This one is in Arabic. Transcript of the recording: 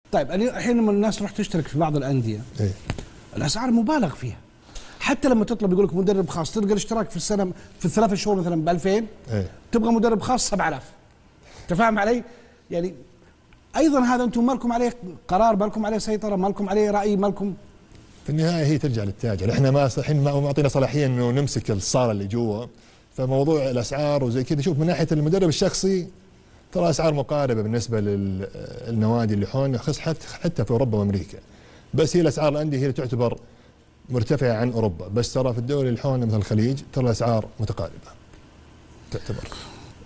طيب الحين لما الناس تروح تشترك في بعض الانديه إيه؟ الاسعار مبالغ فيها. حتى لما تطلب يقول لك مدرب خاص، تلقى الاشتراك في السنه في الثلاث شهور مثلا ب 2000، إيه؟ تبغى مدرب خاص 7000. انت فاهم علي؟ يعني ايضا هذا انتم ما لكم عليه قرار، ما لكم عليه سيطره، ما لكم عليه راي، ما لكم. في النهايه هي ترجع للتاجر، احنا ما الحين ما معطينا صلاحيه انه نمسك الصاله اللي جوا. فموضوع الاسعار وزي كذا، شوف من ناحيه المدرب الشخصي ترى اسعار مقاربه بالنسبه للنوادي اللي حولنا، حتى في اوروبا وامريكا. بس هي الاسعار الانديه هي اللي تعتبر مرتفعه عن اوروبا، بس ترى في الدول اللي حولنا مثل الخليج ترى الاسعار متقاربه تعتبر.